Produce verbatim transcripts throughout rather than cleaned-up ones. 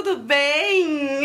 tudo bem?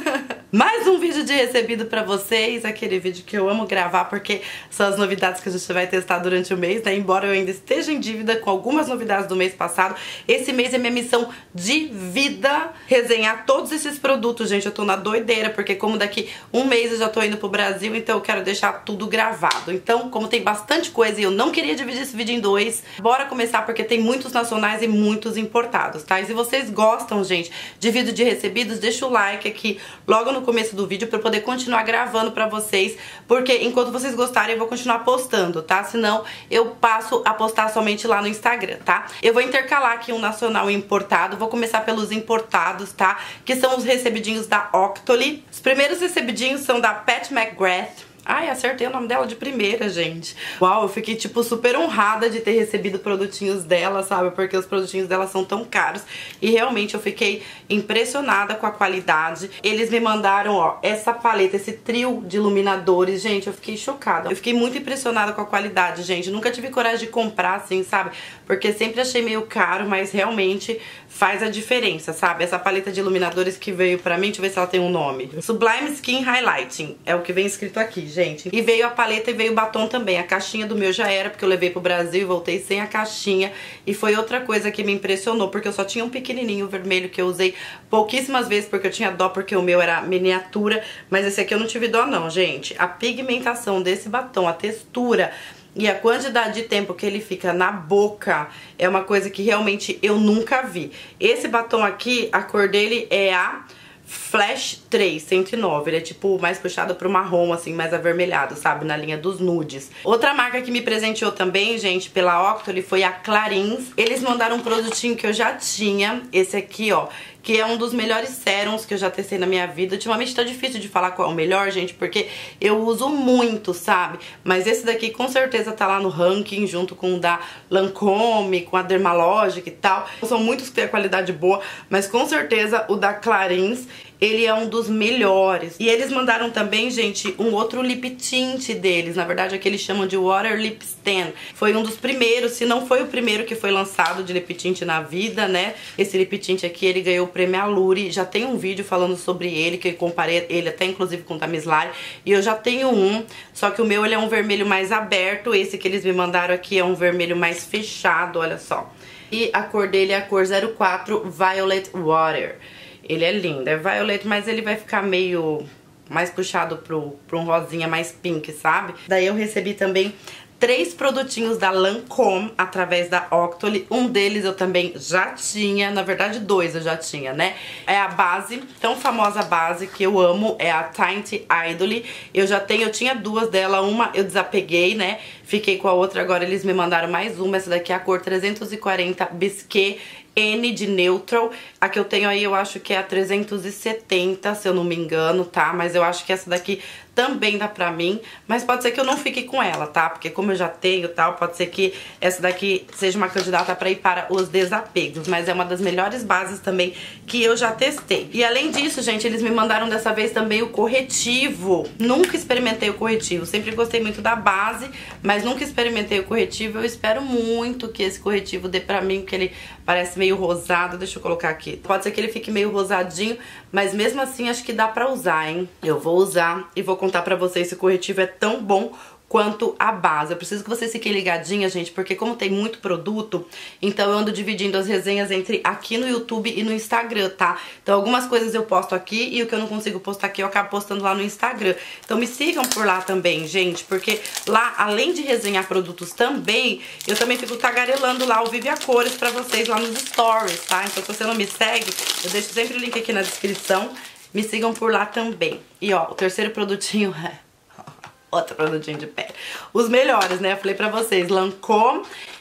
Mais um vídeo de recebido pra vocês, aquele vídeo que eu amo gravar porque são as novidades que a gente vai testar durante o mês, né? Embora eu ainda esteja em dívida com algumas novidades do mês passado, esse mês é minha missão de vida resenhar todos esses produtos, gente. Eu tô na doideira, porque como daqui um mês eu já tô indo pro Brasil, então eu quero deixar tudo gravado. Então, como tem bastante coisa e eu não queria dividir esse vídeo em dois, bora começar porque tem muitos nacionais e muitos importados, tá? E se vocês gostam, gente, de vídeo de recebidos, deixa o like aqui logo no começo do vídeo pra eu poder continuar gravando pra vocês, porque enquanto vocês gostarem eu vou continuar postando, tá? Senão eu passo a postar somente lá no Instagram, tá? Eu vou intercalar aqui um nacional e importado, vou começar pelos importados, tá? Que são os recebidinhos da Octoly. Os primeiros recebidinhos são da Pat McGrath. Ai, acertei o nome dela de primeira, gente. Uau, eu fiquei, tipo, super honrada de ter recebido produtinhos dela, sabe? Porque os produtinhos dela são tão caros. E realmente eu fiquei impressionada com a qualidade. Eles me mandaram, ó, essa paleta, esse trio de iluminadores. Gente, eu fiquei chocada. Eu fiquei muito impressionada com a qualidade, gente. Nunca tive coragem de comprar, assim, sabe? Porque sempre achei meio caro, mas realmente faz a diferença, sabe? Essa paleta de iluminadores que veio pra mim, deixa eu ver se ela tem um nome. Sublime Skin Highlighting, é o que vem escrito aqui, gente. E veio a paleta e veio o batom também. A caixinha do meu já era, porque eu levei pro Brasil e voltei sem a caixinha. E foi outra coisa que me impressionou, porque eu só tinha um pequenininho vermelho que eu usei pouquíssimas vezes, porque eu tinha dó, porque o meu era miniatura. Mas esse aqui eu não tive dó não, gente. A pigmentação desse batom, a textura e a quantidade de tempo que ele fica na boca é uma coisa que realmente eu nunca vi. Esse batom aqui, a cor dele é a Flash três, cento e nove. Ele é tipo mais puxado pro marrom, assim, mais avermelhado, sabe? Na linha dos nudes. Outra marca que me presenteou também, gente, pela Octoly foi a Clarins. Eles mandaram um produtinho que eu já tinha. Esse aqui, ó, que é um dos melhores sérums que eu já testei na minha vida. Ultimamente tá difícil de falar qual é o melhor, gente, porque eu uso muito, sabe? Mas esse daqui com certeza tá lá no ranking, junto com o da Lancôme, com a Dermalogica e tal. São muitos que têm a qualidade boa, mas com certeza o da Clarins, ele é um dos melhores. E eles mandaram também, gente, um outro lip tint deles. Na verdade, é que eles chamam de Water Lip Stain. Foi um dos primeiros, se não foi o primeiro que foi lançado de lip tint na vida, né? Esse lip tint aqui, ele ganhou o prêmio Allure. Já tem um vídeo falando sobre ele, que eu comparei ele até inclusive com o da Miss Lari. E eu já tenho um, só que o meu ele é um vermelho mais aberto. Esse que eles me mandaram aqui é um vermelho mais fechado, olha só. E a cor dele é a cor zero quatro Violet Water. Ele é lindo, é violet, mas ele vai ficar meio mais puxado pro, pro um rosinha mais pink, sabe? Daí eu recebi também três produtinhos da Lancôme através da Octoly. Um deles eu também já tinha, na verdade dois eu já tinha, né? É a base, tão famosa base que eu amo, é a Tint Idol. Eu já tenho, eu tinha duas dela, uma eu desapeguei, né? Fiquei com a outra, agora eles me mandaram mais uma. Essa daqui é a cor trezentos e quarenta Bisquet N de Neutral. A que eu tenho aí eu acho que é a trezentos e setenta, se eu não me engano, tá? Mas eu acho que essa daqui também dá pra mim, mas pode ser que eu não fique com ela, tá? Porque como eu já tenho e tal, pode ser que essa daqui seja uma candidata pra ir para os desapegos, mas é uma das melhores bases também que eu já testei. E além disso, gente, eles me mandaram dessa vez também o corretivo. Nunca experimentei o corretivo, sempre gostei muito da base, mas nunca experimentei o corretivo. Eu espero muito que esse corretivo dê pra mim, porque ele parece meio rosado. Deixa eu colocar aqui. Pode ser que ele fique meio rosadinho, mas mesmo assim acho que dá pra usar, hein? Eu vou usar e vou contar pra vocês se o corretivo é tão bom quanto a base. Eu preciso que vocês fiquem ligadinhas, gente, porque como tem muito produto, então eu ando dividindo as resenhas entre aqui no YouTube e no Instagram, tá? Então algumas coisas eu posto aqui e o que eu não consigo postar aqui eu acabo postando lá no Instagram. Então me sigam por lá também, gente, porque lá, além de resenhar produtos também, eu também fico tagarelando lá o Vive a Cores pra vocês lá nos stories, tá? Então se você não me segue, eu deixo sempre o link aqui na descrição. Me sigam por lá também. E ó, o terceiro produtinho é outro produtinho de pele. Os melhores, né? Eu falei pra vocês, Lancôme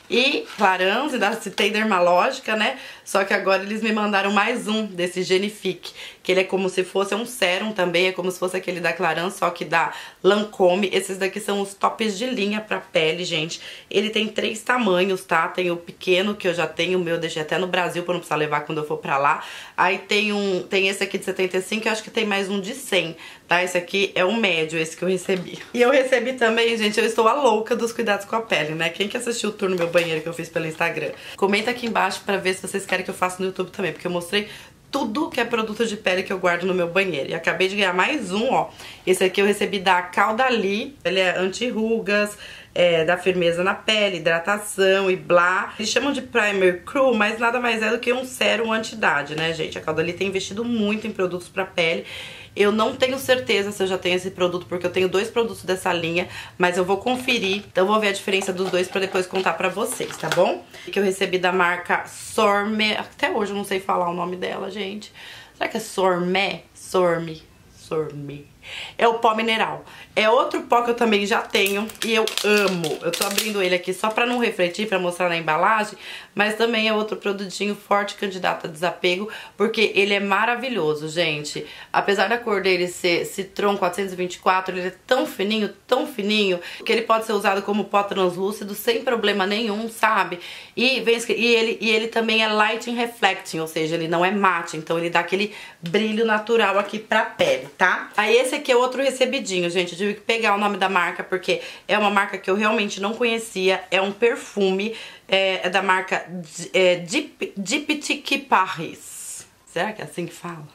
e Clarins, ainda citei Dermalogica, né? Só que agora eles me mandaram mais um desse Genifique, que ele é como se fosse um sérum também, é como se fosse aquele da Clarins, só que da Lancôme. Esses daqui são os tops de linha pra pele, gente. Ele tem três tamanhos, tá? Tem o pequeno, que eu já tenho, o meu eu deixei até no Brasil pra não precisar levar quando eu for pra lá. Aí tem um, tem esse aqui de setenta e cinco, eu acho que tem mais um de cem, tá? Esse aqui é o médio, esse que eu recebi. E eu recebi também, gente, eu estou a louca dos cuidados com a pele, né? Quem que assistiu o tour no meu banheiro que eu fiz pelo Instagram? Comenta aqui embaixo pra ver se vocês querem que eu faça no YouTube também, porque eu mostrei tudo que é produto de pele que eu guardo no meu banheiro. E acabei de ganhar mais um, ó. Esse aqui eu recebi da Caudalie. Ele é anti-rugas, é, dá firmeza na pele, hidratação e blá. Eles chamam de primer cru, mas nada mais é do que um sérum anti-idade, né, gente? A Caudalie tem investido muito em produtos pra pele. Eu não tenho certeza se eu já tenho esse produto, porque eu tenho dois produtos dessa linha, mas eu vou conferir. Então eu vou ver a diferença dos dois pra depois contar pra vocês, tá bom? Que eu recebi da marca Sorme. Até hoje eu não sei falar o nome dela, gente. Será que é Sorme? Sorme. Sorme. É o pó mineral. É outro pó que eu também já tenho e eu amo. Eu tô abrindo ele aqui só pra não refletir, pra mostrar na embalagem, mas também é outro produtinho forte candidato a desapego, porque ele é maravilhoso, gente. Apesar da cor dele ser Citron quatrocentos e vinte e quatro, ele é tão fininho, tão fininho, que ele pode ser usado como pó translúcido sem problema nenhum, sabe? E, vem, e, ele, e ele também é lighting reflecting, ou seja, ele não é mate, então ele dá aquele brilho natural aqui pra pele, tá? Aí esse aqui é outro recebidinho, gente. Eu tive que pegar o nome da marca porque é uma marca que eu realmente não conhecia. É um perfume, é, é da marca é, Diptyque Paris. Será que é assim que fala?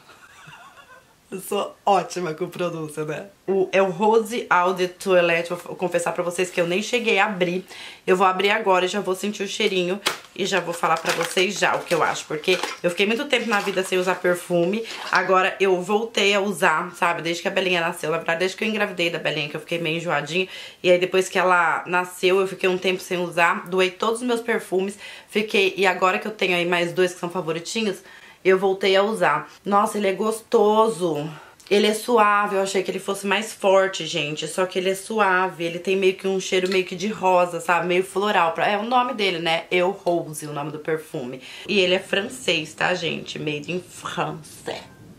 Eu sou ótima com pronúncia, né? O, é o Rose Eau de Toilette. Vou confessar pra vocês que eu nem cheguei a abrir. Eu vou abrir agora e já vou sentir o cheirinho e já vou falar pra vocês já o que eu acho. Porque eu fiquei muito tempo na vida sem usar perfume. Agora eu voltei a usar, sabe? Desde que a Belinha nasceu. Na verdade, desde que eu engravidei da Belinha, que eu fiquei meio enjoadinha. E aí depois que ela nasceu, eu fiquei um tempo sem usar. Doei todos os meus perfumes. Fiquei... E agora que eu tenho aí mais dois que são favoritinhos, eu voltei a usar. Nossa, ele é gostoso. Ele é suave, eu achei que ele fosse mais forte, gente. Só que ele é suave, ele tem meio que um cheiro meio que de rosa, sabe? Meio floral. É o nome dele, né? Eu Rose, o nome do perfume. E ele é francês, tá, gente? Made in France.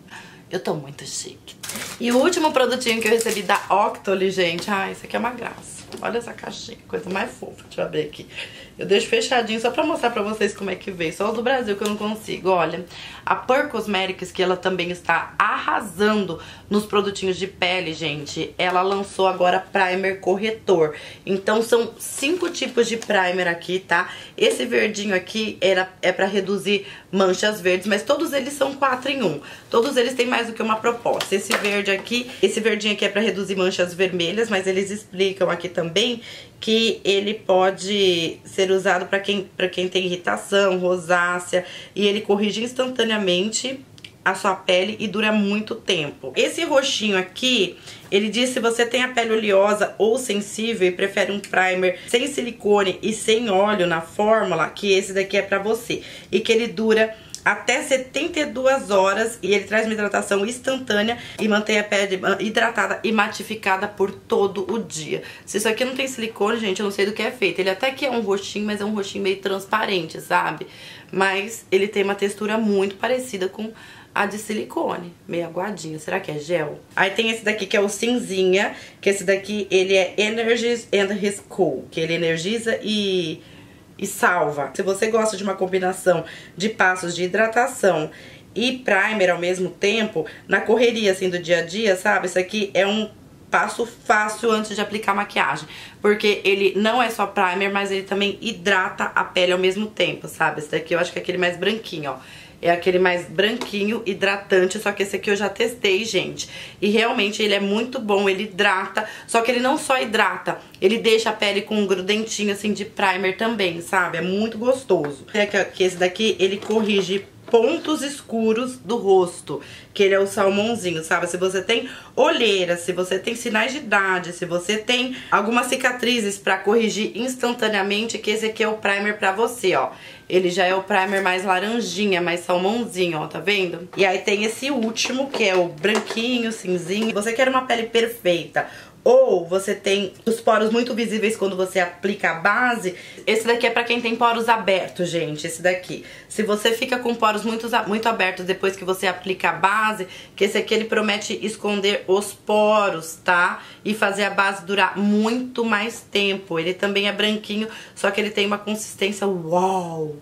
Eu tô muito chique. E o último produtinho que eu recebi da Octoly, gente. Ah, isso aqui é uma graça. Olha essa caixinha, coisa mais fofa. Deixa eu abrir aqui. Eu deixo fechadinho só pra mostrar pra vocês como é que veio. Só os do Brasil que eu não consigo. Olha, a Pur Cosmetics, que ela também está arrasando nos produtinhos de pele, gente. Ela lançou agora primer corretor. Então são cinco tipos de primer aqui, tá? Esse verdinho aqui era, é pra reduzir manchas verdes, mas todos eles são quatro em um. Todos eles têm mais do que uma proposta. Esse verde aqui, esse verdinho aqui é pra reduzir manchas vermelhas, mas eles explicam aqui também que ele pode ser usado para quem, para quem tem irritação, rosácea, e ele corrige instantaneamente a sua pele e dura muito tempo. Esse roxinho aqui, ele diz se você tem a pele oleosa ou sensível e prefere um primer sem silicone e sem óleo na fórmula, que esse daqui é pra você. E que ele dura até setenta e duas horas e ele traz uma hidratação instantânea e mantém a pele hidratada e matificada por todo o dia. Se isso aqui não tem silicone, gente, eu não sei do que é feito. Ele até que é um roxinho, mas é um roxinho meio transparente, sabe? Mas ele tem uma textura muito parecida com a de silicone, meio aguadinha. Será que é gel? Aí tem esse daqui que é o cinzinha, que esse daqui ele é Energize and Rescue, que ele energiza e... e salva. Se você gosta de uma combinação de passos de hidratação e primer ao mesmo tempo, na correria assim do dia a dia, sabe? Isso aqui é um passo fácil antes de aplicar maquiagem, porque ele não é só primer, mas ele também hidrata a pele ao mesmo tempo, sabe? Esse daqui eu acho que é aquele mais branquinho, ó. É aquele mais branquinho, hidratante, só que esse aqui eu já testei, gente. E realmente ele é muito bom, ele hidrata, só que ele não só hidrata, ele deixa a pele com um grudentinho assim de primer também, sabe? É muito gostoso. É que esse daqui, ele corrige pontos escuros do rosto, que ele é o salmãozinho, sabe? Se você tem olheira, se você tem sinais de idade, se você tem algumas cicatrizes pra corrigir instantaneamente, que esse aqui é o primer pra você, ó. Ele já é o primer mais laranjinha, mais salmãozinho, ó, tá vendo? E aí tem esse último, que é o branquinho, cinzinho. Você quer uma pele perfeita, ou você tem os poros muito visíveis quando você aplica a base, esse daqui é pra quem tem poros abertos, gente, esse daqui. Se você fica com poros muito, muito abertos depois que você aplica a base, que esse aqui ele promete esconder os poros, tá? E fazer a base durar muito mais tempo. Ele também é branquinho, só que ele tem uma consistência uau!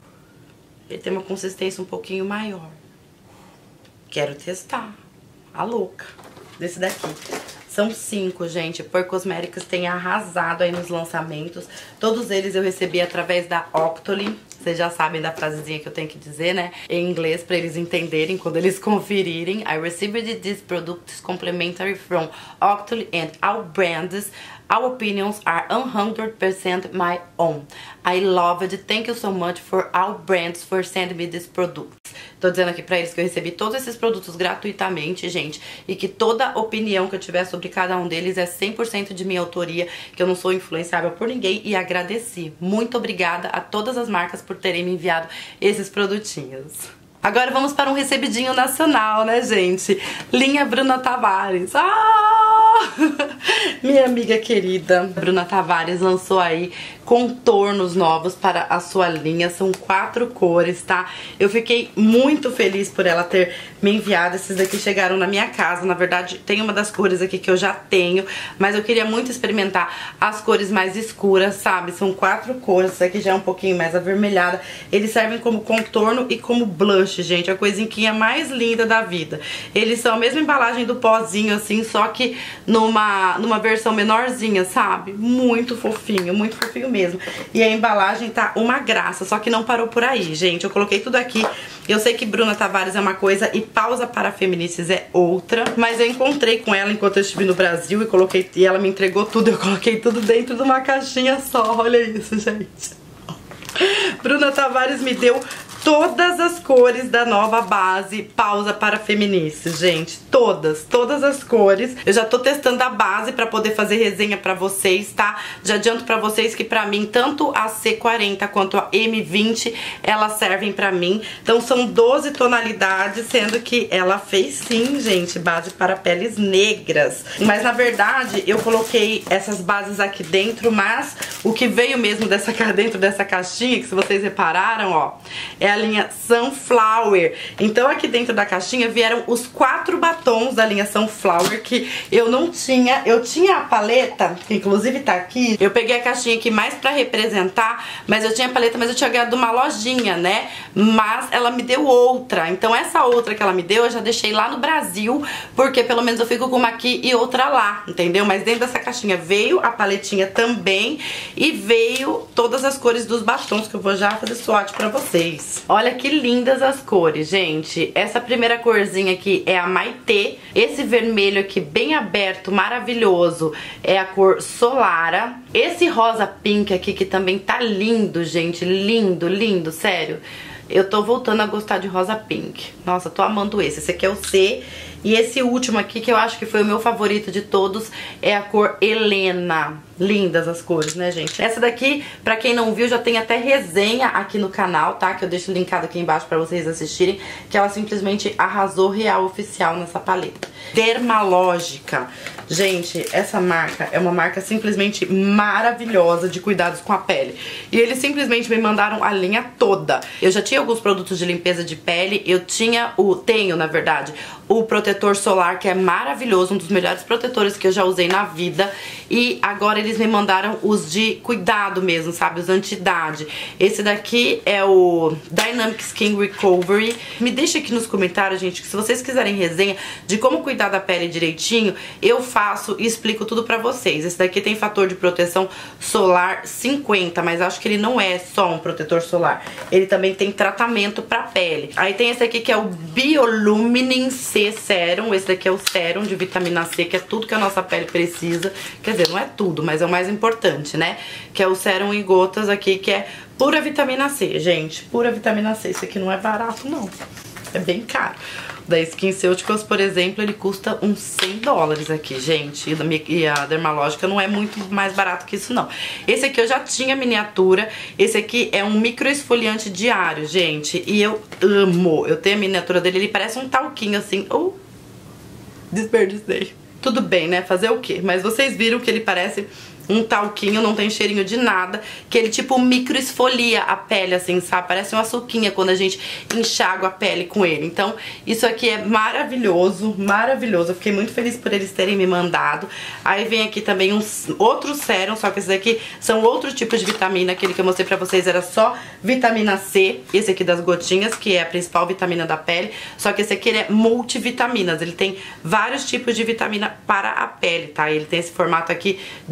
Ele tem uma consistência um pouquinho maior. Quero testar. A louca. Desse daqui. São cinco, gente. Pur Cosmetics tem arrasado aí nos lançamentos. Todos eles eu recebi através da Octoly. Vocês já sabem da frasezinha que eu tenho que dizer, né? Em inglês, pra eles entenderem quando eles conferirem. I received these products complimentary from Octoly and all brands. Our opinions are one hundred percent my own. I love it. Thank you so much for all brands for sending me these products. Tô dizendo aqui pra eles que eu recebi todos esses produtos gratuitamente, gente. E que toda opinião que eu tiver sobre cada um deles é cem por cento de minha autoria. Que eu não sou influenciável por ninguém. E agradeci. Muito obrigada a todas as marcas por terem me enviado esses produtinhos. Agora vamos para um recebidinho nacional, né, gente? Linha Bruna Tavares. Ah! Minha amiga querida Bruna Tavares lançou aí contornos novos para a sua linha. São quatro cores, tá? Eu fiquei muito feliz por ela ter me enviado. Esses daqui chegaram na minha casa. Na verdade, tem uma das cores aqui que eu já tenho, mas eu queria muito experimentar as cores mais escuras, sabe? São quatro cores. Essa aqui já é um pouquinho mais avermelhada. Eles servem como contorno e como blush, gente. A coisinha mais linda da vida. Eles são a mesma embalagem do pozinho, assim, só que numa, numa versão menorzinha, sabe? Muito fofinho, muito fofinho mesmo. Mesmo. E a embalagem tá uma graça, só que não parou por aí, gente. Eu coloquei tudo aqui. Eu sei que Bruna Tavares é uma coisa e Pausa para Feminices é outra, mas eu encontrei com ela enquanto eu estive no Brasil e coloquei, e ela me entregou tudo. Eu coloquei tudo dentro de uma caixinha só. Olha isso, gente. Bruna Tavares me deu todas as cores da nova base Pausa para Feminices, gente. Todas, todas as cores. Eu já tô testando a base pra poder fazer resenha pra vocês, tá? Já adianto pra vocês que pra mim, tanto a C quarenta quanto a M vinte, elas servem pra mim. Então são doze tonalidades, sendo que ela fez sim, gente, base para peles negras. Mas na verdade, eu coloquei essas bases aqui dentro, mas o que veio mesmo dessa, dentro dessa caixinha, que se vocês repararam, ó, é a linha Sunflower. Então aqui dentro da caixinha vieram os quatro batons da linha Sunflower que eu não tinha. Eu tinha a paleta, que inclusive tá aqui. Eu peguei a caixinha aqui mais pra representar, mas eu tinha a paleta, mas eu tinha ganhado uma lojinha, né? Mas ela me deu outra. Então essa outra que ela me deu eu já deixei lá no Brasil, porque pelo menos eu fico com uma aqui e outra lá, entendeu? Mas dentro dessa caixinha veio a paletinha também e veio todas as cores dos batons que eu vou já fazer swatch pra vocês. Olha que lindas as cores, gente. Essa primeira corzinha aqui é a Maitê. Esse vermelho aqui bem aberto, maravilhoso, é a cor Solara. Esse rosa pink aqui que também tá lindo, gente. Lindo, lindo, sério. Eu tô voltando a gostar de rosa pink. Nossa, tô amando esse. Esse aqui é o C. E esse último aqui, que eu acho que foi o meu favorito de todos, é a cor Helena. Lindas as cores, né, gente? Essa daqui, pra quem não viu, já tem até resenha aqui no canal, tá? Que eu deixo linkado aqui embaixo pra vocês assistirem. Que ela simplesmente arrasou real oficial nessa paleta. Dermalógica. Gente, essa marca é uma marca simplesmente maravilhosa de cuidados com a pele. E eles simplesmente me mandaram a linha toda. Eu já tinha alguns produtos de limpeza de pele. Eu tinha o... Tenho, na verdade, o protetor solar, que é maravilhoso. Um dos melhores protetores que eu já usei na vida. E agora eles me mandaram os de cuidado mesmo, sabe? Os anti-idade. Esse daqui é o Dynamic Skin Recovery. Me deixa aqui nos comentários, gente, que se vocês quiserem resenha de como cuidar da pele direitinho, eu faço e explico tudo pra vocês. Esse daqui tem fator de proteção solar cinquenta, mas acho que ele não é só um protetor solar. Ele também tem tratamento pra pele. Aí tem esse aqui que é o Bioluminescence C Serum. Esse daqui é o sérum de vitamina C, que é tudo que a nossa pele precisa. Quer dizer, não é tudo, mas é o mais importante, né? Que é o sérum em gotas aqui, que é pura vitamina C, gente. Pura vitamina C. Isso aqui não é barato, não. É bem caro. Da SkinCeuticals, por exemplo, ele custa uns cem dólares aqui, gente. E a dermalógica não é muito mais barato que isso, não. Esse aqui eu já tinha miniatura. Esse aqui é um microesfoliante diário, gente. E eu amo. Eu tenho a miniatura dele. Ele parece um talquinho, assim. Uh, desperdicei. Tudo bem, né? Fazer o quê? Mas vocês viram que ele parece um talquinho, não tem cheirinho de nada, que ele tipo micro esfolia a pele, assim, sabe? Parece uma suquinha quando a gente enxágua a pele com ele. Então, isso aqui é maravilhoso, maravilhoso. Eu fiquei muito feliz por eles terem me mandado. Aí vem aqui também uns outros sérum, só que esses aqui são outro tipo de vitamina. Aquele que eu mostrei pra vocês era só vitamina C. Esse aqui das gotinhas, que é a principal vitamina da pele. Só que esse aqui ele é multivitaminas. Ele tem vários tipos de vitamina para a pele, tá? Ele tem esse formato aqui de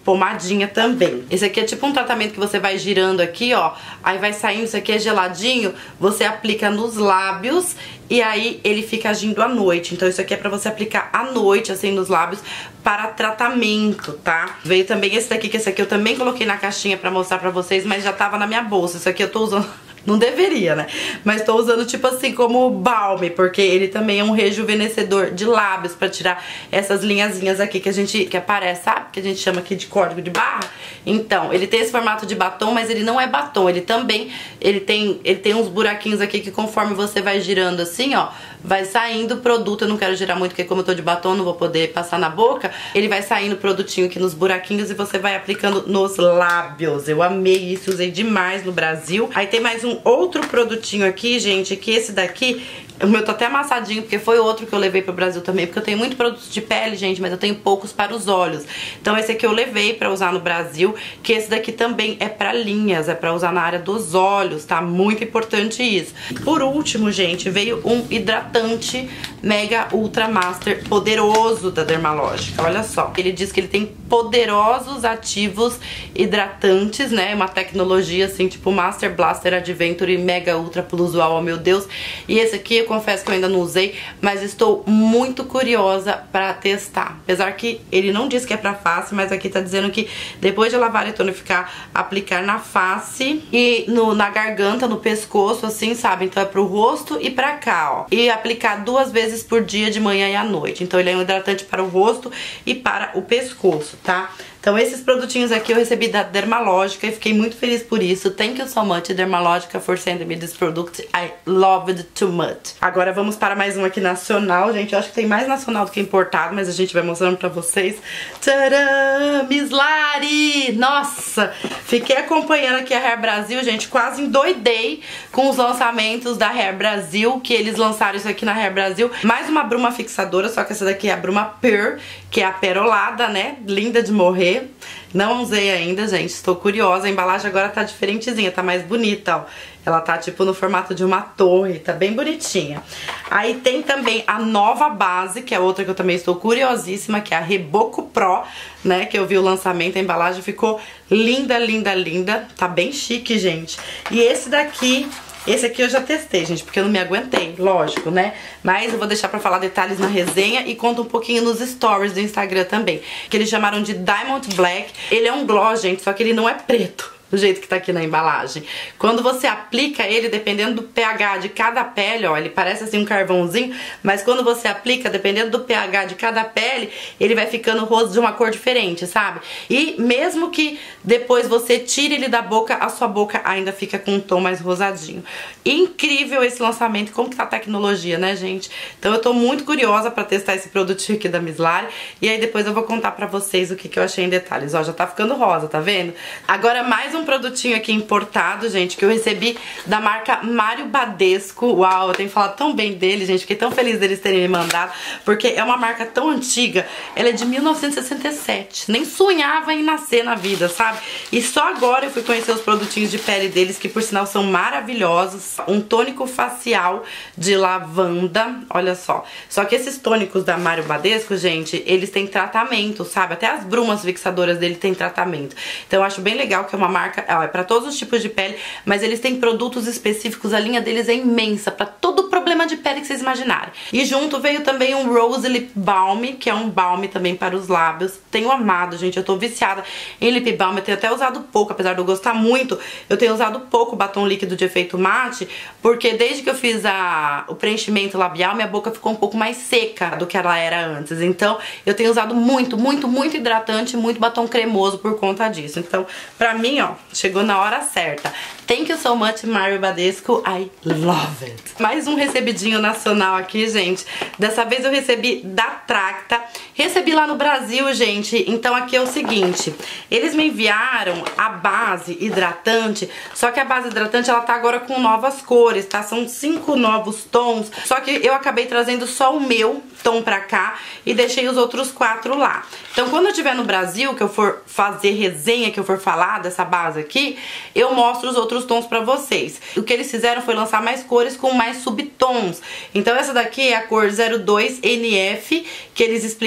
pomadinha também. Esse aqui é tipo um tratamento que você vai girando aqui, ó, aí vai saindo, isso aqui é geladinho, você aplica nos lábios e aí ele fica agindo à noite. Então isso aqui é pra você aplicar à noite, assim, nos lábios para tratamento, tá? Veio também esse daqui, que esse aqui eu também coloquei na caixinha pra mostrar pra vocês, mas já tava na minha bolsa. Isso aqui eu tô usando... Não deveria, né? Mas tô usando tipo assim como balme, porque ele também é um rejuvenescedor de lábios pra tirar essas linhazinhas aqui que a gente, que aparece, sabe? Que a gente chama aqui de código de barra. Então, ele tem esse formato de batom, mas ele não é batom. Ele também, ele tem, ele tem uns buraquinhos aqui que conforme você vai girando assim, ó, vai saindo o produto. Eu não quero girar muito, porque como eu tô de batom, não vou poder passar na boca. Ele vai saindo o produtinho aqui nos buraquinhos e você vai aplicando nos lábios. Eu amei isso, usei demais no Brasil. Aí tem mais um outro produtinho aqui, gente, que esse daqui, o meu tá até amassadinho, porque foi outro que eu levei pro Brasil também, porque eu tenho muito produto de pele, gente, mas eu tenho poucos para os olhos. Então esse aqui eu levei pra usar no Brasil, que esse daqui também é pra linhas, é pra usar na área dos olhos, tá? Muito importante isso. Por último, gente, veio um hidratante Mega Ultra Master poderoso da Dermalógica, olha só. Ele diz que ele tem poderosos ativos hidratantes, né? Uma tecnologia assim, tipo Master Blaster Adventure Mega Ultra Plus, uau, oh, meu Deus. E esse aqui eu confesso que eu ainda não usei, mas estou muito curiosa pra testar. Apesar que ele não diz que é pra face, mas aqui tá dizendo que depois de lavar e tonificar, aplicar na face e no, na garganta, no pescoço, assim, sabe? Então é pro rosto e pra cá, ó. E aplicar duas vezes por dia, de manhã e à noite. Então ele é um hidratante para o rosto e para o pescoço, tá? Então esses produtinhos aqui eu recebi da Dermalógica e fiquei muito feliz por isso. Thank you so much, Dermalógica, for sending me this product. I love it too much. Agora vamos para mais um aqui nacional, gente. Eu acho que tem mais nacional do que importado, mas a gente vai mostrando pra vocês. Tcharam! Mislari! Nossa! Fiquei acompanhando aqui a Hair Brasil, gente. Quase endoidei com os lançamentos da Hair Brasil, que eles lançaram isso aqui na Hair Brasil. Mais uma bruma fixadora, só que essa daqui é a bruma Pearl, que é a perolada, né? Linda de morrer. Não usei ainda, gente, estou curiosa. A embalagem agora tá diferentezinha, tá mais bonita, ó. Ela tá tipo no formato de uma torre, tá bem bonitinha. Aí tem também a nova base, que é outra que eu também estou curiosíssima, que é a Reboco Pro, né? Que eu vi o lançamento, a embalagem ficou linda, linda, linda. Tá bem chique, gente. E esse daqui... Esse aqui eu já testei, gente, porque eu não me aguentei, lógico, né? Mas eu vou deixar pra falar detalhes na resenha e conto um pouquinho nos stories do Instagram também. Que eles chamaram de Diamond Black. Ele é um gloss, gente, só que ele não é preto, do jeito que tá aqui na embalagem. Quando você aplica ele, dependendo do pH de cada pele, ó, ele parece assim um carvãozinho, mas quando você aplica, dependendo do pH de cada pele, ele vai ficando rosto de uma cor diferente, sabe? E mesmo que depois você tire ele da boca, a sua boca ainda fica com um tom mais rosadinho. Incrível esse lançamento, como que tá a tecnologia, né, gente? Então eu tô muito curiosa pra testar esse produtinho aqui da Mislari, e aí depois eu vou contar pra vocês o que, que eu achei em detalhes. Ó, já tá ficando rosa, tá vendo? Agora mais um um produtinho aqui importado, gente, que eu recebi da marca Mário Badescu. Uau, eu tenho falado tão bem dele, gente, fiquei tão feliz deles terem me mandado, porque é uma marca tão antiga, ela é de mil novecentos e sessenta e sete, nem sonhava em nascer na vida, sabe? E só agora eu fui conhecer os produtinhos de pele deles, que por sinal são maravilhosos. Um tônico facial de lavanda, olha só. Só que esses tônicos da Mário Badescu, gente, eles têm tratamento, sabe? Até as brumas fixadoras dele têm tratamento. Então eu acho bem legal que é uma marca, ó, é pra todos os tipos de pele, mas eles têm produtos específicos, a linha deles é imensa, pra todo problema de pele que vocês imaginarem. E junto veio também um Rose Lip Balm, que é um balm também para os lábios. Tenho amado, gente, eu tô viciada em lip balm, eu tenho até usado pouco, apesar de eu gostar muito, eu tenho usado pouco batom líquido de efeito mate, porque desde que eu fiz a, o preenchimento labial, minha boca ficou um pouco mais seca do que ela era antes. Então eu tenho usado muito, muito, muito hidratante, muito batom cremoso por conta disso. Então, pra mim, ó, chegou na hora certa. Thank you so much, Mário Badescu. I love it. Mais um recebidinho nacional aqui, gente. Dessa vez eu recebi da Tracta. Recebi lá no Brasil, gente. Então aqui é o seguinte. Eles me enviaram a base hidratante. Só que a base hidratante, ela tá agora com novas cores, tá? São cinco novos tons. Só que eu acabei trazendo só o meu tom pra cá e deixei os outros quatro lá. Então quando eu estiver no Brasil, que eu for fazer resenha, que eu for falar dessa base aqui, eu mostro os outros tons pra vocês. O que eles fizeram foi lançar mais cores com mais subtons. Então essa daqui é a cor zero dois N F, que eles explicaram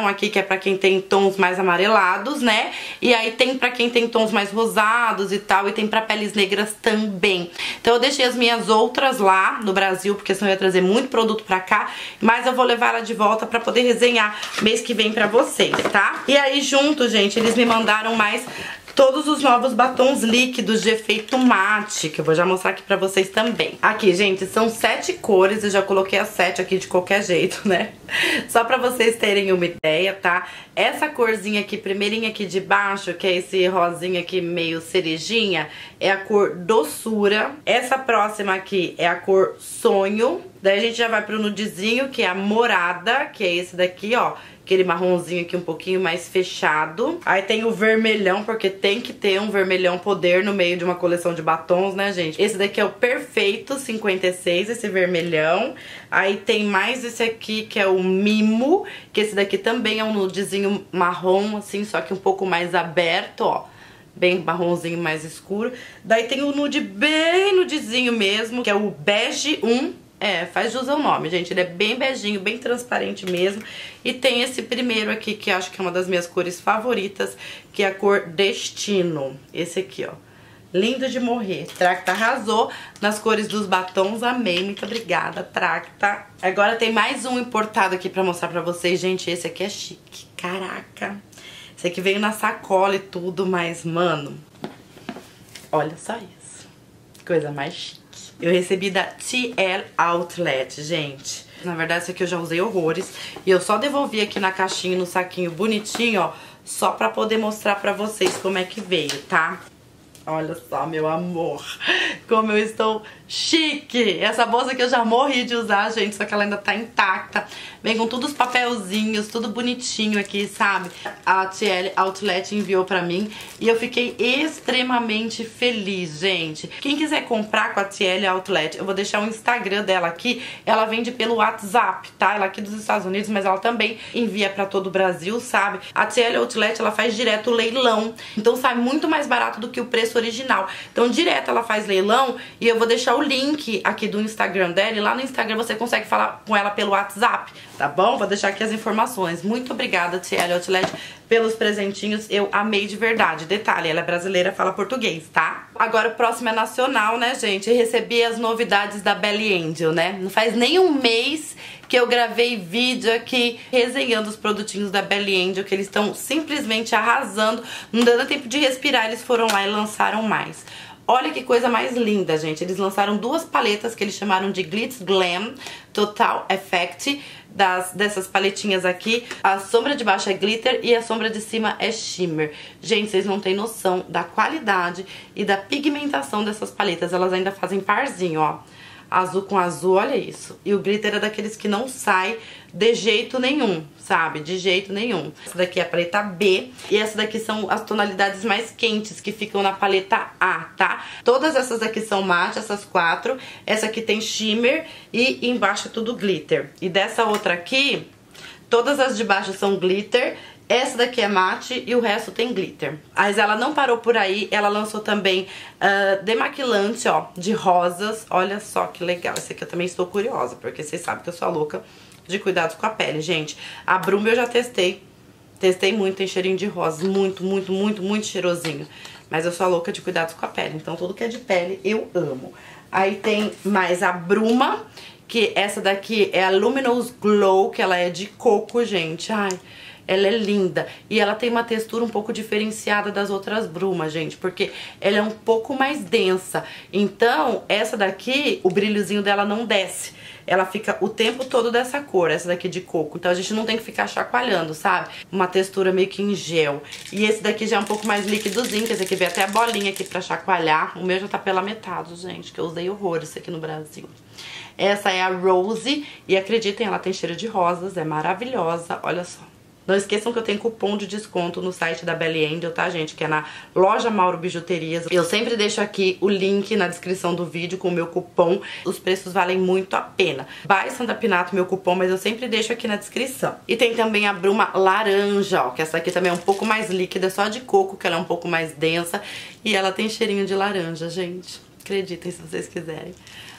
versão aqui que é pra quem tem tons mais amarelados, né? E aí tem pra quem tem tons mais rosados e tal, e tem pra peles negras também. Então eu deixei as minhas outras lá no Brasil, porque senão eu ia trazer muito produto pra cá, mas eu vou levar ela de volta pra poder resenhar mês que vem pra vocês, tá? E aí junto, gente, eles me mandaram mais todos os novos batons líquidos de efeito mate, que eu vou já mostrar aqui pra vocês também. Aqui, gente, são sete cores, eu já coloquei as sete aqui de qualquer jeito, né? Só pra vocês terem uma ideia, tá? Essa corzinha aqui, primeirinha aqui de baixo, que é esse rosinha aqui meio cerejinha, é a cor Doçura. Essa próxima aqui é a cor Sonho. Daí a gente já vai pro nudezinho, que é a Morada, que é esse daqui, ó. Aquele marronzinho aqui um pouquinho mais fechado. Aí tem o vermelhão, porque tem que ter um vermelhão poder no meio de uma coleção de batons, né, gente? Esse daqui é o Perfeito cinquenta e seis, esse vermelhão. Aí tem mais esse aqui, que é o Mimo, que esse daqui também é um nudezinho marrom, assim, só que um pouco mais aberto, ó. Bem marronzinho mais escuro. Daí tem o nude bem nudezinho mesmo, que é o Bege um. É, faz jus ao nome, gente. Ele é bem beijinho, bem transparente mesmo. E tem esse primeiro aqui, que acho que é uma das minhas cores favoritas, que é a cor Destino. Esse aqui, ó. Lindo de morrer. Tracta arrasou nas cores dos batons. Amei, muito obrigada, Tracta. Agora tem mais um importado aqui pra mostrar pra vocês, gente. Esse aqui é chique. Caraca. Esse aqui veio na sacola e tudo, mas, mano, olha só isso. Coisa mais chique. Eu recebi da T L Outlet, gente. Na verdade, esse aqui eu já usei horrores. E eu só devolvi aqui na caixinha, no saquinho bonitinho, ó. Só pra poder mostrar pra vocês como é que veio, tá? Olha só, meu amor, como eu estou chique. Essa bolsa aqui eu já morri de usar, gente, só que ela ainda tá intacta. Vem com todos os papelzinhos, tudo bonitinho aqui, sabe? A T L Outlet enviou pra mim e eu fiquei extremamente feliz, gente. Quem quiser comprar com a T L Outlet, eu vou deixar o Instagram dela aqui. Ela vende pelo WhatsApp, tá? Ela é aqui dos Estados Unidos, mas ela também envia pra todo o Brasil, sabe? A T L Outlet, ela faz direto leilão, então sai muito mais barato do que o preço original. Então direto ela faz leilão e eu vou deixar o link aqui do Instagram dela, e lá no Instagram você consegue falar com ela pelo WhatsApp, tá bom? Vou deixar aqui as informações. Muito obrigada, T L Outlet, pelos presentinhos, eu amei de verdade. Detalhe, ela é brasileira, fala português, tá? Agora o próximo é nacional, né, gente? Eu recebi as novidades da Belly Angel, né? Não faz nem um mês que eu gravei vídeo aqui resenhando os produtinhos da Belly Angel, que eles estão simplesmente arrasando. Não dando tempo de respirar, eles foram lá e lançaram mais. Olha que coisa mais linda, gente. Eles lançaram duas paletas que eles chamaram de Glitz Glam Total Effect. Das, dessas paletinhas aqui, a sombra de baixo é glitter e a sombra de cima é shimmer. Gente, vocês não têm noção da qualidade e da pigmentação dessas paletas. Elas ainda fazem parzinho, ó. Azul com azul, olha isso. E o glitter é daqueles que não sai de jeito nenhum, sabe? De jeito nenhum. Essa daqui é a paleta B e essa daqui são as tonalidades mais quentes que ficam na paleta A, tá? Todas essas daqui são mate, essas quatro. Essa aqui tem shimmer e embaixo é tudo glitter. E dessa outra aqui, todas as de baixo são glitter. Essa daqui é mate e o resto tem glitter. Mas ela não parou por aí, ela lançou também uh, demaquilante, ó, de rosas. Olha só que legal. Esse aqui eu também estou curiosa, porque vocês sabem que eu sou a louca de cuidados com a pele, gente. A Bruma eu já testei. Testei muito, tem cheirinho de rosas. Muito, muito, muito, muito cheirosinho. Mas eu sou a louca de cuidados com a pele. Então tudo que é de pele eu amo. Aí tem mais a Bruma, que essa daqui é a Luminous Glow, que ela é de coco, gente. Ai... Ela é linda e ela tem uma textura um pouco diferenciada das outras brumas, gente, porque ela é um pouco mais densa. Então, essa daqui, o brilhozinho dela não desce. Ela fica o tempo todo dessa cor, essa daqui de coco. Então a gente não tem que ficar chacoalhando, sabe? Uma textura meio que em gel. E esse daqui já é um pouco mais líquidozinho, que esse aqui vem até a bolinha aqui pra chacoalhar. O meu já tá pela metade, gente, que eu usei horrores aqui no Brasil. Essa é a Rose e acreditem, ela tem cheiro de rosas, é maravilhosa, olha só. Não esqueçam que eu tenho cupom de desconto no site da Belly Angel, tá, gente? Que é na loja Mauro Bijuterias. Eu sempre deixo aqui o link na descrição do vídeo com o meu cupom. Os preços valem muito a pena. By Sandra Pinato, meu cupom, mas eu sempre deixo aqui na descrição. E tem também a Bruma Laranja, ó, que essa aqui também é um pouco mais líquida, só de coco, que ela é um pouco mais densa. E ela tem cheirinho de laranja, gente. Acreditem se vocês quiserem.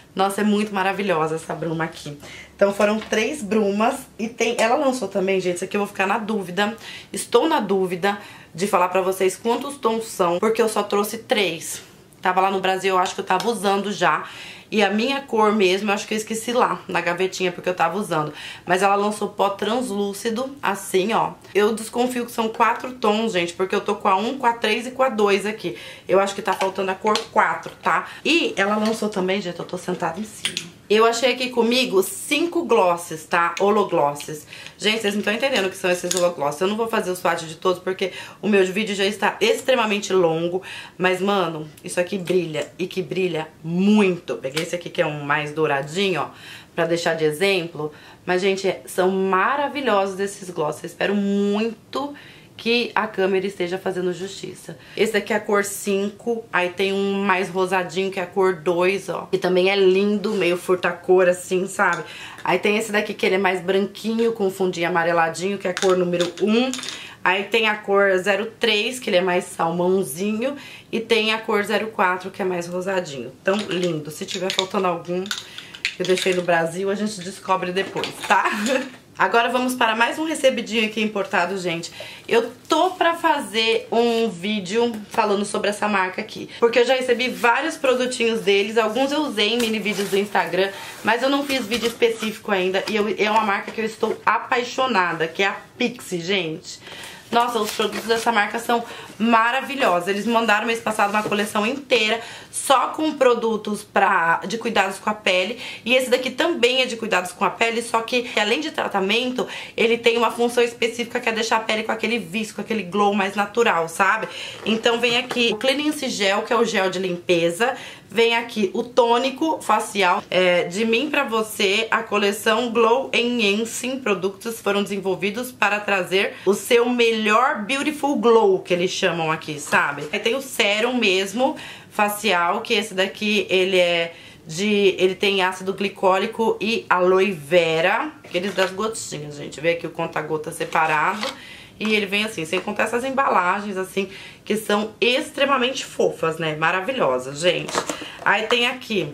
Nossa, é muito maravilhosa essa bruma aqui. Então foram três brumas e tem... Ela lançou também, gente, isso aqui eu vou ficar na dúvida. Estou na dúvida de falar pra vocês quantos tons são, porque eu só trouxe três. Tava lá no Brasil, eu acho que eu tava usando já. E a minha cor mesmo, eu acho que eu esqueci lá, na gavetinha, porque eu tava usando. Mas ela lançou pó translúcido, assim, ó. Eu desconfio que são quatro tons, gente, porque eu tô com a um, com a três e com a dois aqui. Eu acho que tá faltando a cor quatro, tá? E ela lançou também, gente, eu tô sentada em cima. Eu achei aqui comigo cinco glosses, tá? Hologlosses. Gente, vocês não estão entendendo o que são esses hologlosses. Eu não vou fazer o swatch de todos porque o meu vídeo já está extremamente longo. Mas, mano, isso aqui brilha e que brilha muito. Peguei esse aqui que é um mais douradinho, ó, pra deixar de exemplo. Mas, gente, são maravilhosos esses glosses. Eu espero muito que a câmera esteja fazendo justiça. Esse daqui é a cor cinco, aí tem um mais rosadinho que é a cor dois, ó. Que também é lindo, meio furta-cor assim, sabe? Aí tem esse daqui que ele é mais branquinho, com fundinho amareladinho, que é a cor número um. Aí tem a cor zero três, que ele é mais salmãozinho. E tem a cor zero quatro, que é mais rosadinho. Tão lindo. Se tiver faltando algum, eu deixei no Brasil, a gente descobre depois, tá? Agora vamos para mais um recebidinho aqui importado, gente. Eu tô pra fazer um vídeo falando sobre essa marca aqui, porque eu já recebi vários produtinhos deles. Alguns eu usei em mini vídeos do Instagram, mas eu não fiz vídeo específico ainda. E eu, é uma marca que eu estou apaixonada, que é a Pixi, gente. Nossa, os produtos dessa marca são maravilhosos. Eles mandaram mês passado uma coleção inteira só com produtos pra, de cuidados com a pele. E esse daqui também é de cuidados com a pele, só que além de tratamento, ele tem uma função específica que é deixar a pele com aquele visco, aquele glow mais natural, sabe? Então vem aqui o Cleanse Gel, que é o gel de limpeza. Vem aqui o tônico facial, é, de mim pra você, a coleção Glow Enhancing. Produtos foram desenvolvidos para trazer o seu melhor Beautiful Glow, que eles chamam aqui, sabe? Aí tem o sérum mesmo, facial, que esse daqui ele é de... ele tem ácido glicólico e aloe vera. Aqueles das gotinhas, gente. Vê aqui o conta-gota separado. E ele vem assim, sem contar essas embalagens, assim, que são extremamente fofas, né? Maravilhosas, gente. Aí tem aqui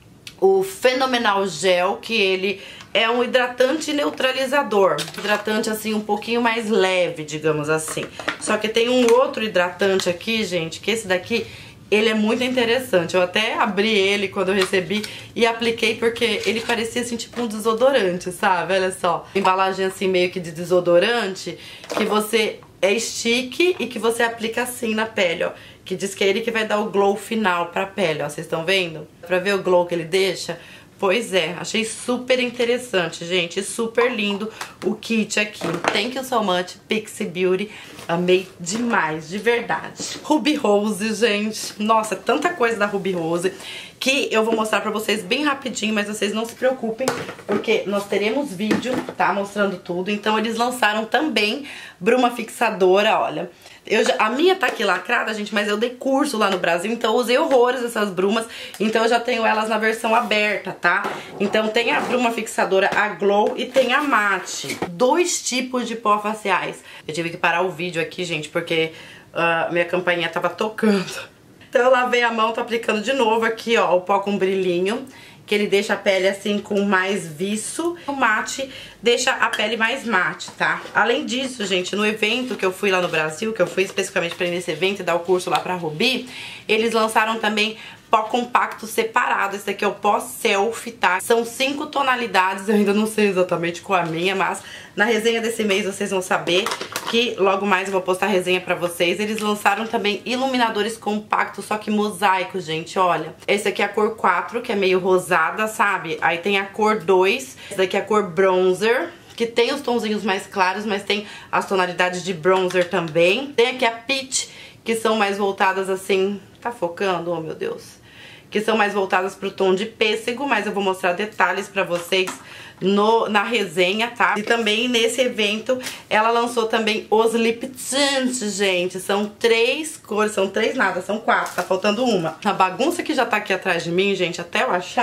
o Fenomenal Gel, que ele é um hidratante neutralizador. Hidratante, assim, um pouquinho mais leve, digamos assim. Só que tem um outro hidratante aqui, gente, que esse daqui... ele é muito interessante. Eu até abri ele quando eu recebi e apliquei porque ele parecia assim tipo um desodorante, sabe? Olha só. Embalagem assim meio que de desodorante que você é stick e que você aplica assim na pele, ó. Que diz que é ele que vai dar o glow final pra pele, ó. Vocês estão vendo? Pra ver o glow que ele deixa? Pois é, achei super interessante, gente, super lindo o kit aqui. Thank you so much, Pixi Beauty. Amei demais, de verdade. Ruby Rose, gente. Nossa, tanta coisa da Ruby Rose que eu vou mostrar pra vocês bem rapidinho, mas vocês não se preocupem, porque nós teremos vídeo, tá, mostrando tudo. Então eles lançaram também bruma fixadora, olha. Eu já, a minha tá aqui lacrada, gente, mas eu dei curso lá no Brasil, então eu usei horrores essas brumas. Então eu já tenho elas na versão aberta, tá? Então tem a bruma fixadora, a Glow, e tem a Mate. Dois tipos de pó faciais. Eu tive que parar o vídeo aqui, gente, porque uh, minha campainha tava tocando. Então eu lavei a mão, tô aplicando de novo aqui, ó, o pó com brilhinho, que ele deixa a pele assim com mais viço. O mate deixa a pele mais mate, tá? Além disso, gente, no evento que eu fui lá no Brasil, que eu fui especificamente pra ir nesse evento e dar o curso lá pra Ruby, eles lançaram também pó compacto separado. Esse daqui é o pó selfie, tá? São cinco tonalidades, eu ainda não sei exatamente qual a minha, mas na resenha desse mês vocês vão saber, que logo mais eu vou postar a resenha pra vocês. Eles lançaram também iluminadores compactos, só que mosaico, gente, olha. Esse aqui é a cor quatro, que é meio rosada, sabe? Aí tem a cor dois, esse daqui é a cor bronzer, que tem os tonzinhos mais claros, mas tem as tonalidades de bronzer também. Tem aqui a peach, que são mais voltadas assim... Tá focando? Oh, meu Deus. Que são mais voltadas pro tom de pêssego, mas eu vou mostrar detalhes pra vocês no, na resenha, tá? E também nesse evento ela lançou também os lip tints, gente. São três cores, são três nada, são quatro, tá faltando uma. A bagunça que já tá aqui atrás de mim, gente, até eu achar...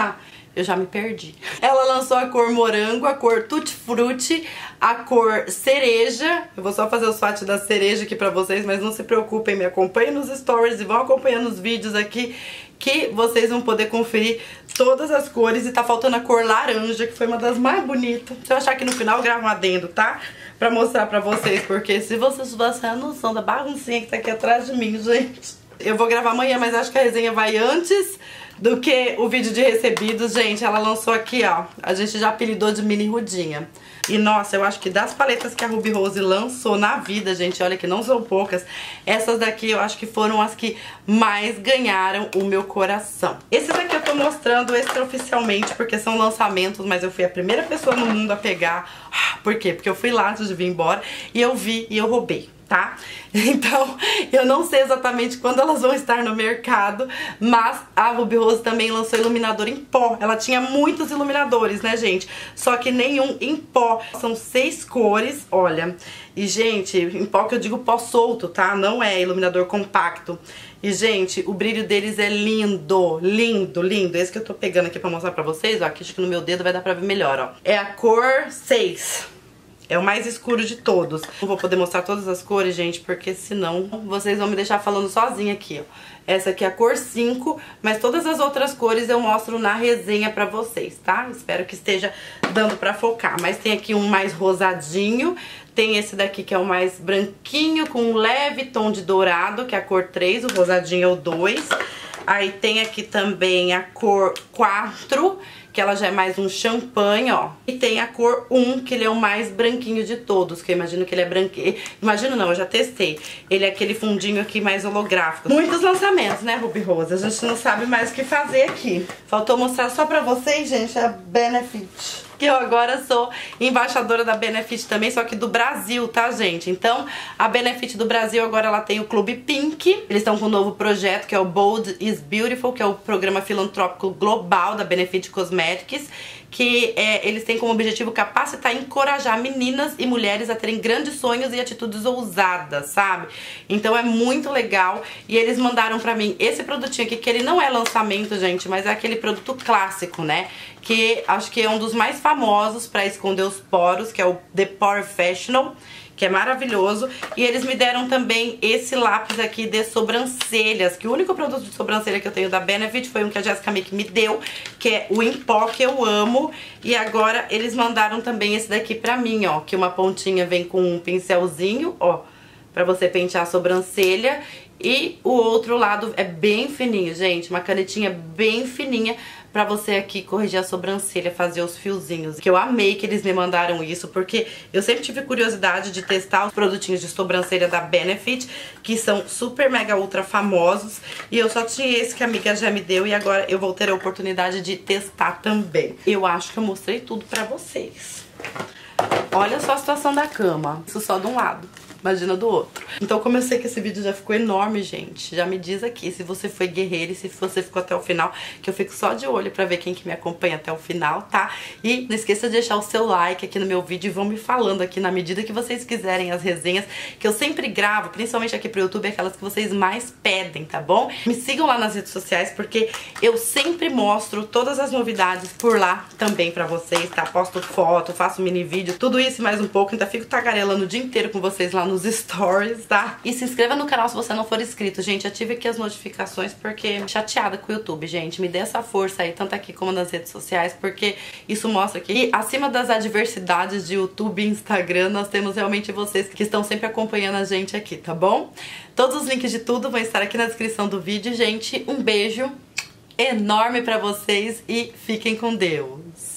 Eu já me perdi. Ela lançou a cor morango, a cor tutti frutti, a cor cereja. Eu vou só fazer os swatch da cereja aqui pra vocês, mas não se preocupem, me acompanhem nos stories e vão acompanhando os vídeos aqui, que vocês vão poder conferir todas as cores. E tá faltando a cor laranja, que foi uma das mais bonitas. Se eu achar que no final eu gravo um adendo, tá? Pra mostrar pra vocês, porque se vocês tivessem a noção da baguncinha que tá aqui atrás de mim, gente. Eu vou gravar amanhã, mas acho que a resenha vai antes do que o vídeo de recebidos, gente. Ela lançou aqui, ó, a gente já apelidou de mini Rudinha. E nossa, eu acho que das paletas que a Ruby Rose lançou na vida, gente, olha que não são poucas, essas daqui eu acho que foram as que mais ganharam o meu coração. Esses aqui eu tô mostrando extraoficialmente porque são lançamentos, mas eu fui a primeira pessoa no mundo a pegar. Por quê? Porque eu fui lá antes de vir embora e eu vi e eu roubei, tá? Então, eu não sei exatamente quando elas vão estar no mercado, mas a Ruby Rose também lançou iluminador em pó. Ela tinha muitos iluminadores, né, gente? Só que nenhum em pó. São seis cores, olha. E, gente, em pó que eu digo pó solto, tá? Não é iluminador compacto. E, gente, o brilho deles é lindo, lindo, lindo. Esse que eu tô pegando aqui pra mostrar pra vocês, ó. Aqui acho que no meu dedo vai dar pra ver melhor, ó. É a cor seis. É o mais escuro de todos. Não vou poder mostrar todas as cores, gente, porque senão vocês vão me deixar falando sozinha aqui, ó. Essa aqui é a cor cinco, mas todas as outras cores eu mostro na resenha pra vocês, tá? Espero que esteja dando pra focar. Mas tem aqui um mais rosadinho, tem esse daqui que é o mais branquinho, com um leve tom de dourado, que é a cor três, o rosadinho é o dois. Aí tem aqui também a cor quatro, que ela já é mais um champanhe, ó. E tem a cor um, que ele é o mais branquinho de todos, que eu imagino que ele é branquinho. Imagino não, eu já testei. Ele é aquele fundinho aqui mais holográfico. Muitos lançamentos, né, Ruby Rose? A gente não sabe mais o que fazer aqui. Faltou mostrar só pra vocês, gente, a Benefit. Que eu agora sou embaixadora da Benefit também, só que do Brasil, tá, gente? Então, a Benefit do Brasil agora ela tem o Clube Pink. Eles estão com um novo projeto, que é o Bold is Beautiful, que é o programa filantrópico global da Benefit Cosmetics, que é, eles têm como objetivo capacitar e encorajar meninas e mulheres a terem grandes sonhos e atitudes ousadas, sabe? Então é muito legal. E eles mandaram pra mim esse produtinho aqui, que ele não é lançamento, gente, mas é aquele produto clássico, né? Que acho que é um dos mais famosos pra esconder os poros, que é o The Porefessional, que é maravilhoso. E eles me deram também esse lápis aqui de sobrancelhas, que o único produto de sobrancelha que eu tenho da Benefit foi um que a Jessica Meek me deu, que é o em pó, que eu amo. E agora eles mandaram também esse daqui pra mim, ó, que uma pontinha vem com um pincelzinho, ó, pra você pentear a sobrancelha. E o outro lado é bem fininho, gente, uma canetinha bem fininha pra você aqui corrigir a sobrancelha, fazer os fiozinhos. Que eu amei que eles me mandaram isso, porque eu sempre tive curiosidade de testar os produtinhos de sobrancelha da Benefit, que são super mega ultra famosos, e eu só tinha esse que a amiga já me deu, e agora eu vou ter a oportunidade de testar também. Eu acho que eu mostrei tudo pra vocês. Olha só a situação da cama, isso só de um lado. Imagina do outro. Então, como eu sei que esse vídeo já ficou enorme, gente, já me diz aqui se você foi guerreira e se você ficou até o final, que eu fico só de olho pra ver quem que me acompanha até o final, tá? E não esqueça de deixar o seu like aqui no meu vídeo e vão me falando aqui na medida que vocês quiserem as resenhas, que eu sempre gravo, principalmente aqui pro YouTube, aquelas que vocês mais pedem, tá bom? Me sigam lá nas redes sociais, porque eu sempre mostro todas as novidades por lá também pra vocês, tá? Posto foto, faço mini vídeo, tudo isso e mais um pouco, então fico tagarelando o dia inteiro com vocês lá no nos stories, tá? E se inscreva no canal se você não for inscrito, gente. Ative aqui as notificações, porque chateada com o YouTube, gente. Me dê essa força aí, tanto aqui como nas redes sociais, porque isso mostra que acima das adversidades de YouTube e Instagram, nós temos realmente vocês que estão sempre acompanhando a gente aqui, tá bom? Todos os links de tudo vão estar aqui na descrição do vídeo, gente. Um beijo enorme pra vocês e fiquem com Deus.